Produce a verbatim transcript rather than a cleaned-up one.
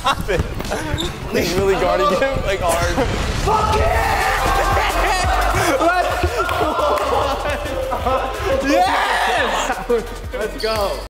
Stop it. He's really guarding him, like hard. Fuck yeah! Let's go. Yes! Let's go.